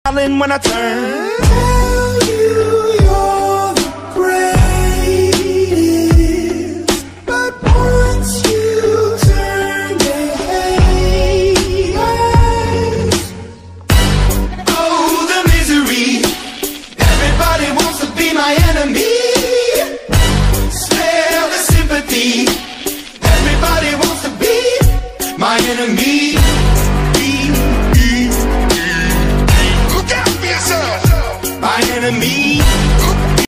Smiling when I turn. Tell you you're the greatest, but once you turn, they hate us. Oh, the misery. Everybody wants to be my enemy. Smell the sympathy. Everybody wants to be my enemy. Look out for yourself. My enemy.